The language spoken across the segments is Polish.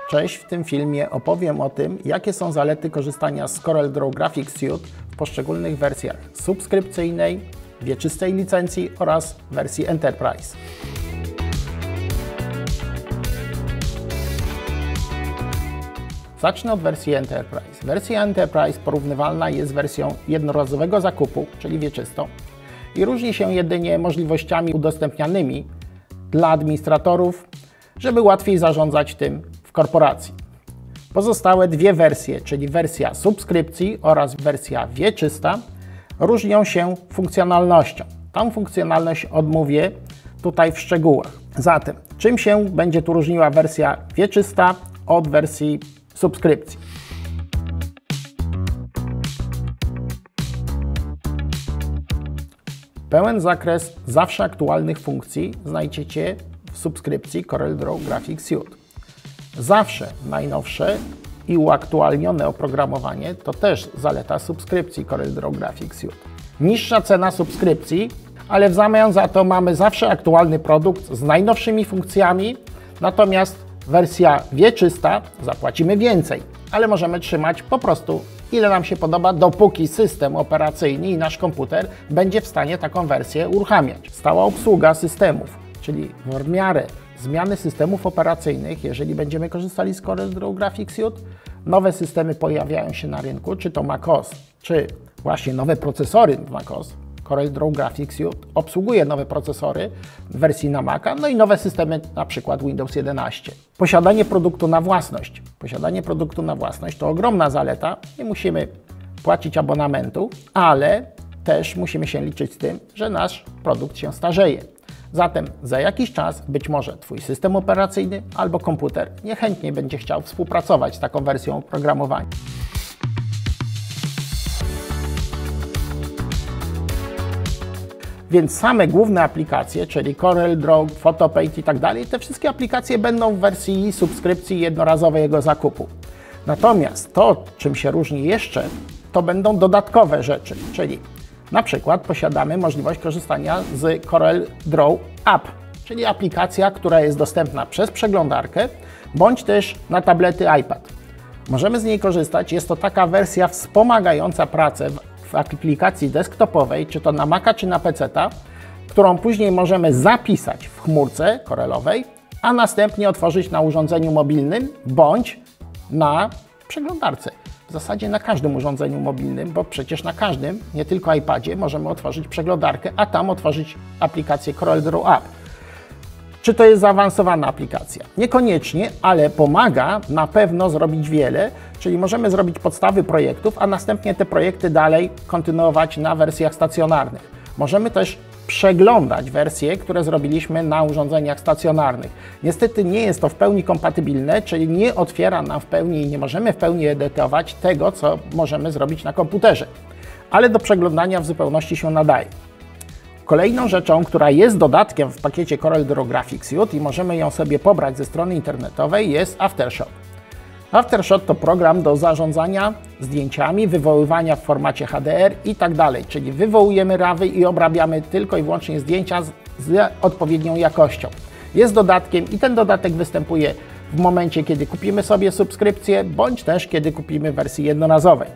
Cześć, w tym filmie opowiem o tym, jakie są zalety korzystania z CorelDRAW Graphics Suite w poszczególnych wersjach subskrypcyjnej, wieczystej licencji oraz wersji Enterprise. Zacznę od wersji Enterprise. Wersja Enterprise porównywalna jest z wersją jednorazowego zakupu, czyli wieczystą, i różni się jedynie możliwościami udostępnianymi dla administratorów, żeby łatwiej zarządzać tym w korporacji. Pozostałe dwie wersje, czyli wersja subskrypcji oraz wersja wieczysta, różnią się funkcjonalnością. Tą funkcjonalność omówię tutaj w szczegółach. Zatem, czym się będzie tu różniła wersja wieczysta od wersji subskrypcji? Pełen zakres zawsze aktualnych funkcji znajdziecie w subskrypcji CorelDRAW Graphics Suite. Zawsze najnowsze i uaktualnione oprogramowanie to też zaleta subskrypcji CorelDRAW Graphics Suite. Niższa cena subskrypcji, ale w zamian za to mamy zawsze aktualny produkt z najnowszymi funkcjami, natomiast wersja wieczysta zapłacimy więcej, ale możemy trzymać po prostu ile nam się podoba, dopóki system operacyjny i nasz komputer będzie w stanie taką wersję uruchamiać. Stała obsługa systemów, czyli w miarę zmiany systemów operacyjnych, jeżeli będziemy korzystali z CorelDRAW Graphics Suite, nowe systemy pojawiają się na rynku, czy to macOS, czy właśnie nowe procesory macOS. CorelDRAW Graphics Suite obsługuje nowe procesory w wersji na Maca, no i nowe systemy, na przykład Windows 11. Posiadanie produktu na własność. Posiadanie produktu na własność to ogromna zaleta. Nie musimy płacić abonamentu, ale też musimy się liczyć z tym, że nasz produkt się starzeje. Zatem za jakiś czas być może Twój system operacyjny albo komputer niechętnie będzie chciał współpracować z taką wersją oprogramowania. Więc same główne aplikacje, czyli CorelDRAW, Photopaint i tak dalej, te wszystkie aplikacje będą w wersji subskrypcji jednorazowego zakupu. Natomiast to, czym się różni jeszcze, to będą dodatkowe rzeczy, czyli na przykład posiadamy możliwość korzystania z CorelDRAW App, czyli aplikacja, która jest dostępna przez przeglądarkę, bądź też na tablety iPad. Możemy z niej korzystać, jest to taka wersja wspomagająca pracę w aplikacji desktopowej, czy to na Maca, czy na PC-ta, którą później możemy zapisać w chmurce Corelowej, a następnie otworzyć na urządzeniu mobilnym, bądź na przeglądarce. W zasadzie na każdym urządzeniu mobilnym, bo przecież na każdym, nie tylko iPadzie, możemy otworzyć przeglądarkę, a tam otworzyć aplikację CorelDRAW App. Czy to jest zaawansowana aplikacja? Niekoniecznie, ale pomaga na pewno zrobić wiele, czyli możemy zrobić podstawy projektów, a następnie te projekty dalej kontynuować na wersjach stacjonarnych. Możemy też przeglądać wersje, które zrobiliśmy na urządzeniach stacjonarnych. Niestety nie jest to w pełni kompatybilne, czyli nie otwiera nam w pełni i nie możemy w pełni edytować tego, co możemy zrobić na komputerze, ale do przeglądania w zupełności się nadaje. Kolejną rzeczą, która jest dodatkiem w pakiecie CorelDRAW Graphics Suite i możemy ją sobie pobrać ze strony internetowej, jest Aftershot. Aftershot to program do zarządzania zdjęciami, wywoływania w formacie HDR i tak dalej, czyli wywołujemy RAWy i obrabiamy tylko i wyłącznie zdjęcia z odpowiednią jakością. Jest dodatkiem i ten dodatek występuje w momencie, kiedy kupimy sobie subskrypcję, bądź też kiedy kupimy wersję jednorazowej.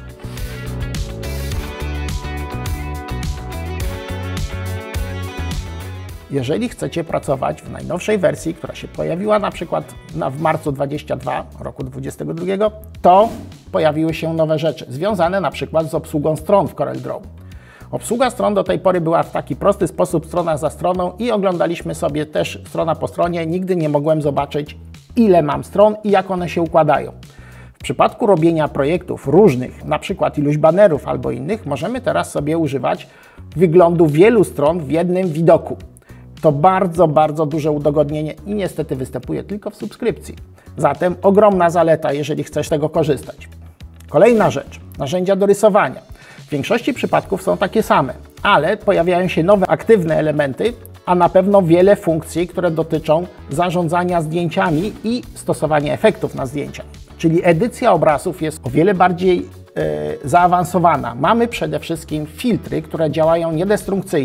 Jeżeli chcecie pracować w najnowszej wersji, która się pojawiła na przykład w marcu 22 roku 2022, to pojawiły się nowe rzeczy związane na przykład z obsługą stron w CorelDRAW. Obsługa stron do tej pory była w taki prosty sposób, strona za stroną, i oglądaliśmy sobie też strona po stronie. Nigdy nie mogłem zobaczyć, ile mam stron i jak one się układają. W przypadku robienia projektów różnych, na przykład iluś banerów albo innych, możemy teraz sobie używać wyglądu wielu stron w jednym widoku. To bardzo duże udogodnienie i niestety występuje tylko w subskrypcji. Zatem ogromna zaleta, jeżeli chcesz z tego korzystać. Kolejna rzecz, narzędzia do rysowania. W większości przypadków są takie same, ale pojawiają się nowe aktywne elementy, a na pewno wiele funkcji, które dotyczą zarządzania zdjęciami i stosowania efektów na zdjęcia. Czyli edycja obrazów jest o wiele bardziej zaawansowana. Mamy przede wszystkim filtry, które działają niedestrukcyjnie.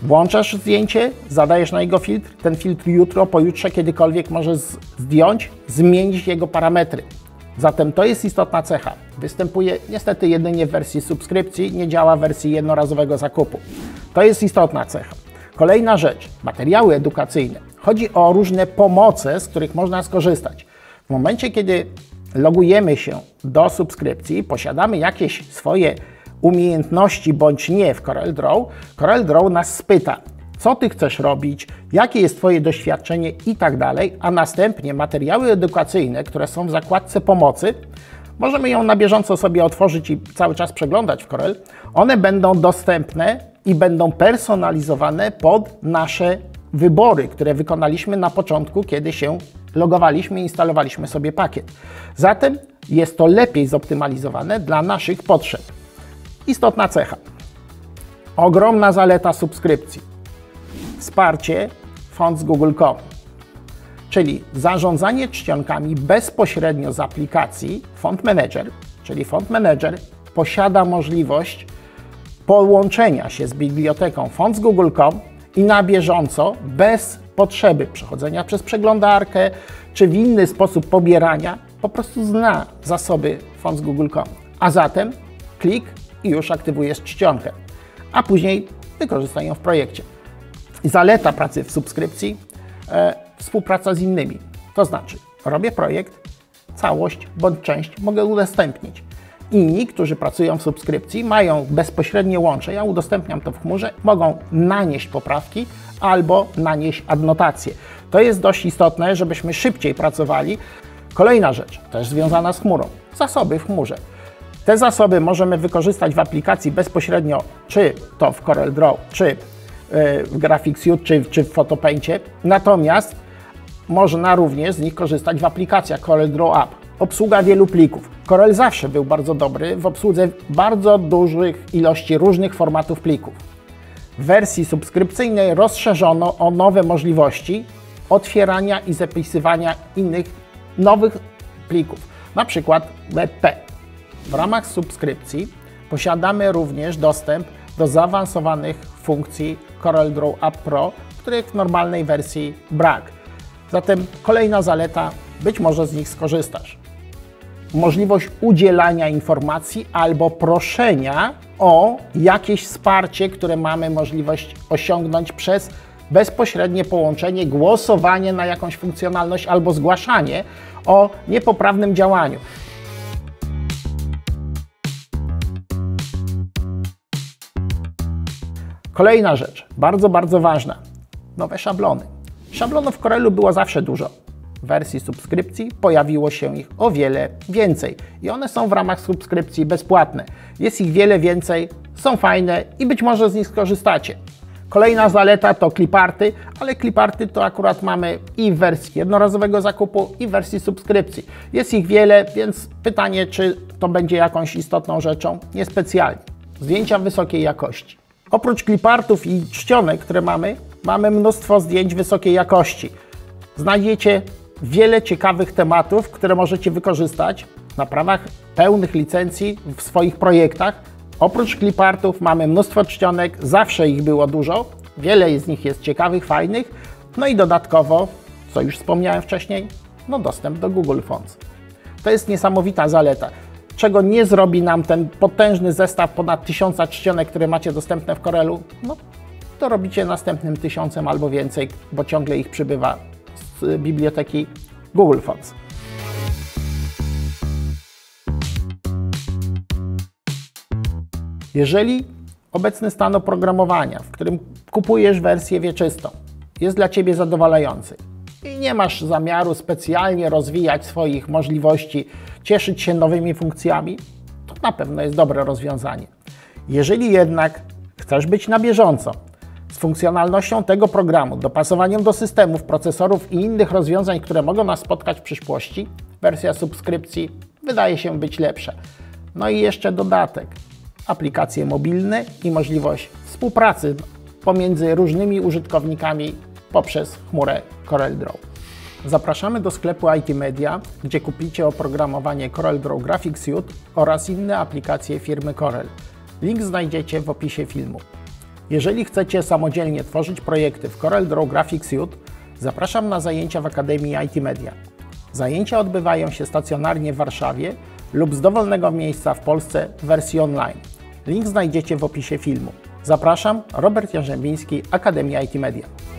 Włączasz zdjęcie, zadajesz na niego filtr, ten filtr jutro, pojutrze, kiedykolwiek możesz zdjąć, zmienić jego parametry. Zatem to jest istotna cecha. Występuje niestety jedynie w wersji subskrypcji, nie działa w wersji jednorazowego zakupu. To jest istotna cecha. Kolejna rzecz, materiały edukacyjne. Chodzi o różne pomoce, z których można skorzystać. W momencie, kiedy logujemy się do subskrypcji, posiadamy jakieś swoje umiejętności bądź nie w CorelDRAW nas spyta, co Ty chcesz robić, jakie jest Twoje doświadczenie i tak dalej, a następnie materiały edukacyjne, które są w zakładce pomocy, możemy ją na bieżąco sobie otworzyć i cały czas przeglądać w Corel. One będą dostępne i będą personalizowane pod nasze wybory, które wykonaliśmy na początku, kiedy się logowaliśmy i instalowaliśmy sobie pakiet. Zatem jest to lepiej zoptymalizowane dla naszych potrzeb. Istotna cecha. Ogromna zaleta subskrypcji. Wsparcie font z Google.com, czyli zarządzanie czcionkami bezpośrednio z aplikacji Font Manager, czyli Font Manager posiada możliwość połączenia się z biblioteką font z Google.com i na bieżąco, bez potrzeby przechodzenia przez przeglądarkę czy w inny sposób pobierania, po prostu zna zasoby font z Google.com. A zatem klik i już aktywujesz czcionkę, a później wykorzystaj ją w projekcie. Zaleta pracy w subskrypcji, współpraca z innymi. To znaczy, robię projekt, całość bądź część mogę udostępnić. Inni, którzy pracują w subskrypcji, mają bezpośrednie łącze, ja udostępniam to w chmurze, mogą nanieść poprawki albo nanieść adnotacje. To jest dość istotne, żebyśmy szybciej pracowali. Kolejna rzecz, też związana z chmurą, zasoby w chmurze. Te zasoby możemy wykorzystać w aplikacji bezpośrednio, czy to w CorelDRAW, czy w Graphics Suite, czy w Photopaintie. Natomiast można również z nich korzystać w aplikacjach CorelDRAW App. Obsługa wielu plików. Corel zawsze był bardzo dobry w obsłudze bardzo dużych ilości różnych formatów plików. W wersji subskrypcyjnej rozszerzono o nowe możliwości otwierania i zapisywania innych nowych plików, na przykład WebP. W ramach subskrypcji posiadamy również dostęp do zaawansowanych funkcji CorelDRAW App Pro, których w normalnej wersji brak. Zatem kolejna zaleta, być może z nich skorzystasz. Możliwość udzielania informacji albo proszenia o jakieś wsparcie, które mamy możliwość osiągnąć przez bezpośrednie połączenie, głosowanie na jakąś funkcjonalność albo zgłaszanie o niepoprawnym działaniu. Kolejna rzecz, bardzo ważna. Nowe szablony. Szablonów w Corelu było zawsze dużo. W wersji subskrypcji pojawiło się ich o wiele więcej i one są w ramach subskrypcji bezpłatne. Jest ich wiele więcej, są fajne i być może z nich skorzystacie. Kolejna zaleta to cliparty, ale cliparty to akurat mamy i w wersji jednorazowego zakupu, i w wersji subskrypcji. Jest ich wiele, więc pytanie, czy to będzie jakąś istotną rzeczą? Niespecjalnie. Zdjęcia wysokiej jakości. Oprócz clipartów i czcionek, które mamy mnóstwo zdjęć wysokiej jakości. Znajdziecie wiele ciekawych tematów, które możecie wykorzystać na prawach pełnych licencji w swoich projektach. Oprócz clipartów mamy mnóstwo czcionek, zawsze ich było dużo, wiele z nich jest ciekawych, fajnych, no i dodatkowo, co już wspomniałem wcześniej, dostęp do Google Fonts. To jest niesamowita zaleta. Czego nie zrobi nam ten potężny zestaw ponad 1000 czcionek, które macie dostępne w Corelu, to robicie następnym 1000 albo więcej, bo ciągle ich przybywa z biblioteki Google Fonts. Jeżeli obecny stan oprogramowania, w którym kupujesz wersję wieczystą, jest dla Ciebie zadowalający i nie masz zamiaru specjalnie rozwijać swoich możliwości, cieszyć się nowymi funkcjami, to na pewno jest dobre rozwiązanie. Jeżeli jednak chcesz być na bieżąco z funkcjonalnością tego programu, dopasowaniem do systemów, procesorów i innych rozwiązań, które mogą nas spotkać w przyszłości, wersja subskrypcji wydaje się być lepsza. No i jeszcze dodatek. Aplikacje mobilne i możliwość współpracy pomiędzy różnymi użytkownikami poprzez chmurę CorelDRAW. Zapraszamy do sklepu IT Media, gdzie kupicie oprogramowanie CorelDRAW Graphics Suite oraz inne aplikacje firmy Corel. Link znajdziecie w opisie filmu. Jeżeli chcecie samodzielnie tworzyć projekty w CorelDRAW Graphics Suite, zapraszam na zajęcia w Akademii IT Media. Zajęcia odbywają się stacjonarnie w Warszawie lub z dowolnego miejsca w Polsce w wersji online. Link znajdziecie w opisie filmu. Zapraszam, Robert Jarzębiński, Akademia IT Media.